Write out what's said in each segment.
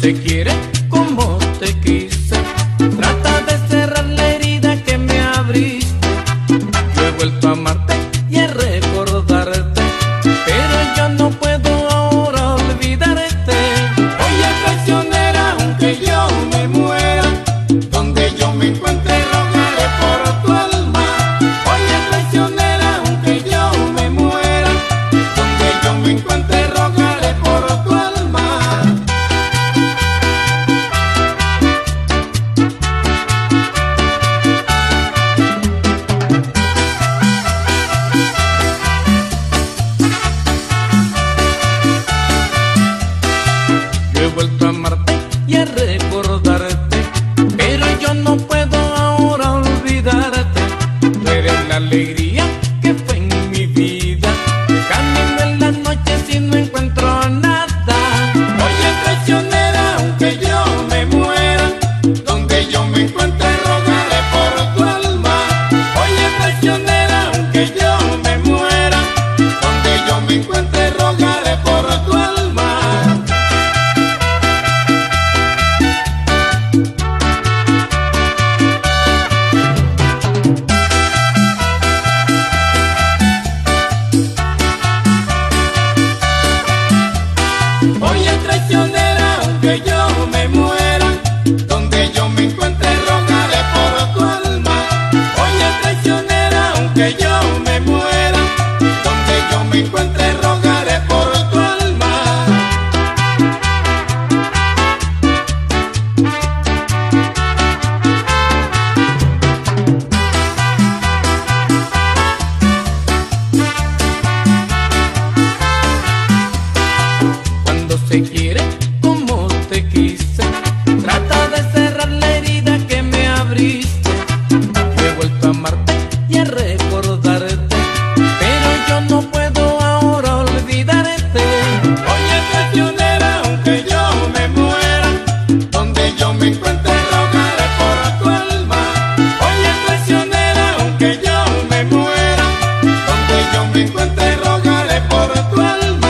se quiere como te quise, trata de cerrar la herida que me abriste. Yo he vuelto a amarte y a recordarte, pero yo no puedo ahora olvidarte. Oye, traicionera, aunque yo me muera, donde yo me encuentre rogaré por tu alma. Oye, traicionera, aunque yo me muera, donde yo me encuentre rogaré por tu alma. Yo he vuelto a amarte y a recordarte, pero yo no puedo ahora olvidarte. Tú eres la alegría que fue en mi vida, camino en la noche si no encuentro nada. Oye, traicionera, aunque yo me muera, donde yo me encuentre rogaré por tu alma. Oye, traicionera, aunque yo me muera, donde yo me encuentre rogaré por tu alma. Oye, traicionera, aunque yo me muera, donde yo me encuentre rogaré por tu alma. Oye, traicionera, aunque yo me muera, donde yo me encuentre rogaré por tu alma. Cuando se quiere como te quise, trata de cerrar la herida que me abriste. Yo he vuelto a amarte y a recordarte, pero yo no puedo ahora olvidarte. Oye, traicionera, aunque yo me muera, donde yo me encuentre rogaré por tu alma. Oye, traicionera, aunque yo me muera, donde yo me encuentre rogaré por tu alma.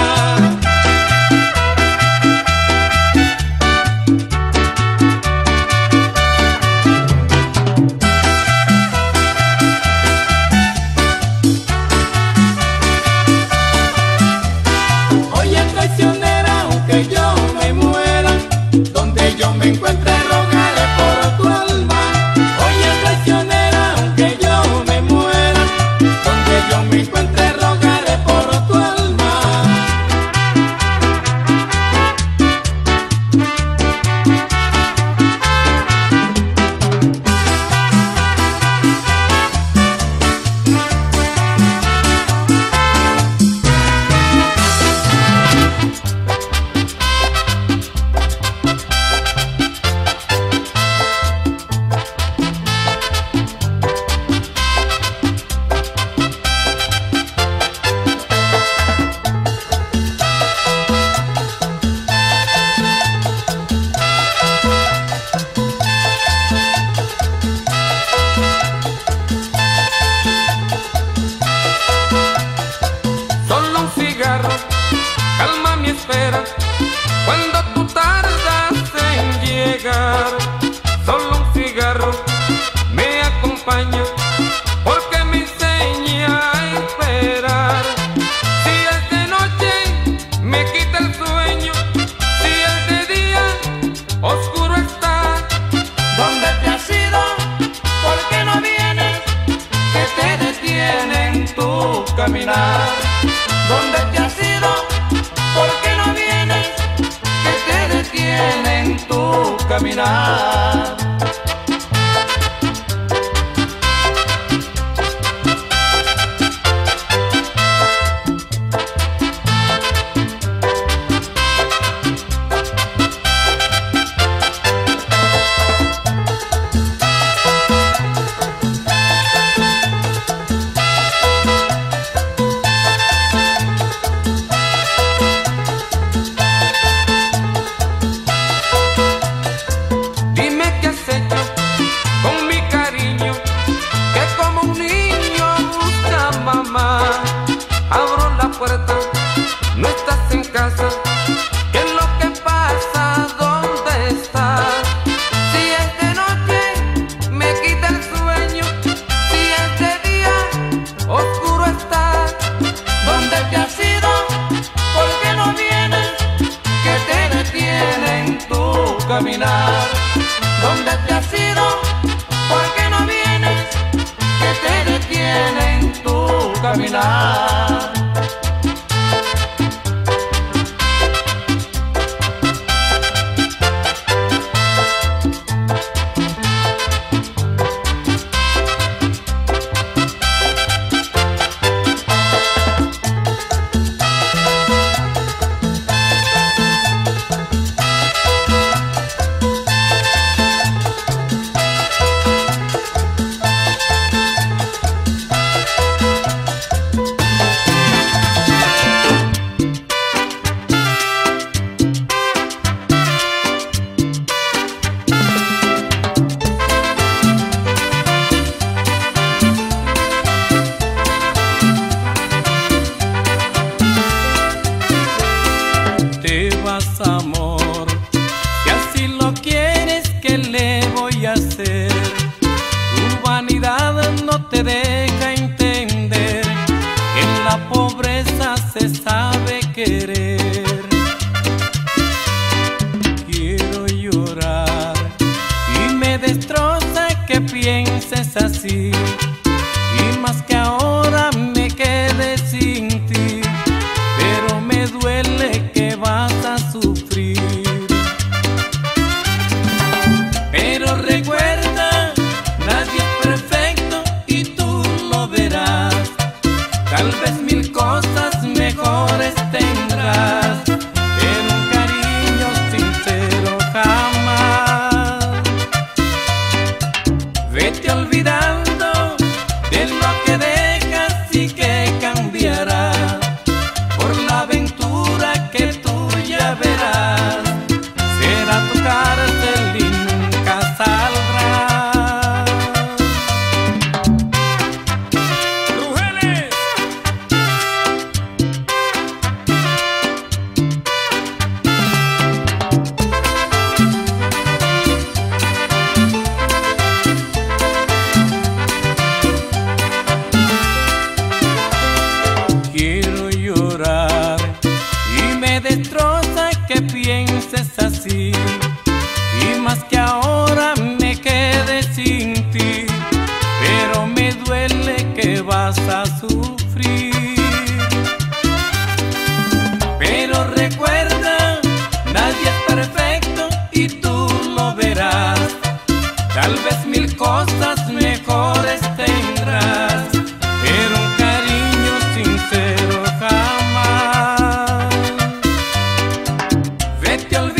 Oye, traicionera, aunque yo me muera, donde yo me encuentre rogaré por tu alma. Oye, traicionera, aunque yo me muera, donde yo me encuentre rogaré por tu alma. Solo un cigarro calma mi espera cuando tú tardas en llegar. Solo un cigarro me acompaña porque me enseña a esperar. Si es de noche me quita el sueño, si es de día oscuro está. ¿Dónde te has ido? ¿Por qué no vienes? ¿Qué te detiene en tu caminar? ¿Dónde te has ido? ¿Por qué no vienes? ¿Qué te detiene en tu caminar? Dime qué caminar. ¿Dónde te has ido? ¿Por qué no vienes? ¿Qué te detiene en tu caminar? Amor, si así lo quieres, ¿qué le voy a hacer? Tu vanidad no te deja entender que en la pobreza se sabe querer. Quiero llorar y me destroza que pienses así, y más que ahora me quede sin ti, pero me duele que vas a sufrir. Pero recuerda, nadie es perfecto y tú lo verás. Tal vez mil cosas mejores tendrás, pero un cariño sincero jamás. Vete olvidando de lo que dejas y que cambiará por la aventura que tú ya verás. Será tu cárcel y nunca saldrás. ¡Brujeles! Quiero llorar y me destroza que pienses así, y más que ahora me quede sin ti, pero me duele que vas a sufrir. Pero recuerda, nadie es perfecto y tú lo verás. Tal vez mil cosas mejores tendrás, pero un cariño sincero jamás. Vete